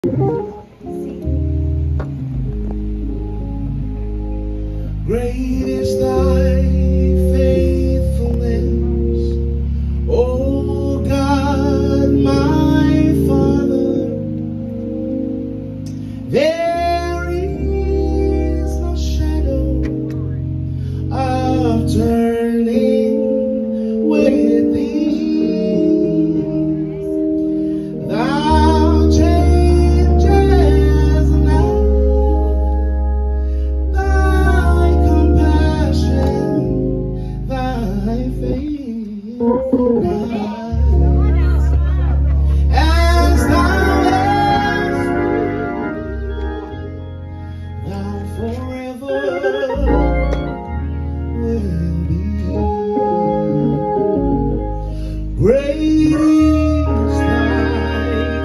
Great is thy faithfulness, O God, my Father. There is no shadow of turning with thee. Thou changes not thy compassion, thy faithfulness. As thou hast been, thou forever will be. Great is thy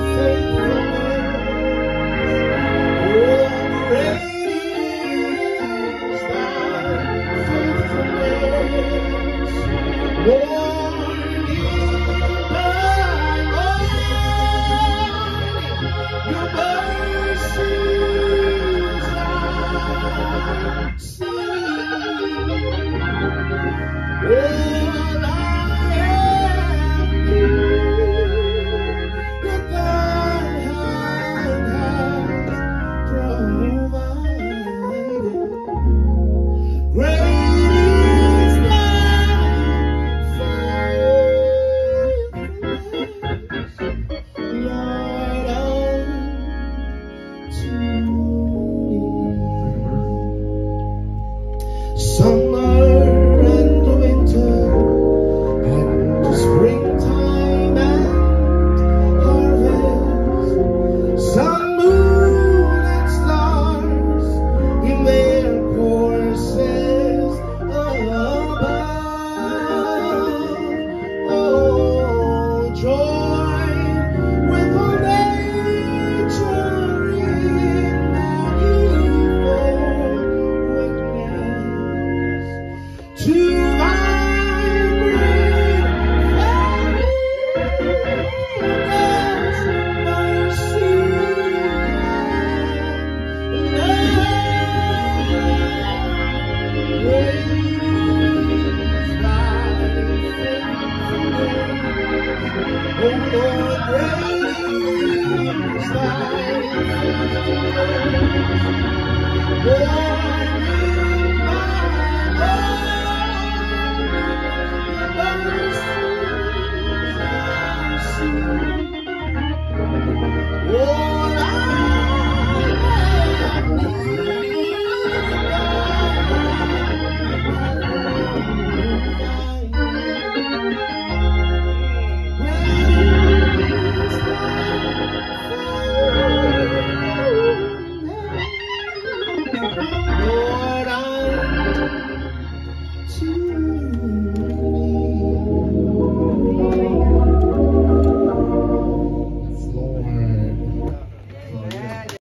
faithfulness. Oh, great is thy faithfulness. Morning by morning, your mercies I see. All I am that thy hand has provided. Great is thy faithfulness, Lord, unto me. Summer and winter and springtime and harvest, sun, moon, and stars in their courses above. Oh, join with all nature in manifold witness to thy great faithfulness, mercy, and love. Great is thy faithfulness, O Lord, great is thy faithfulness. Morning by morning, your mercies I see. Oh,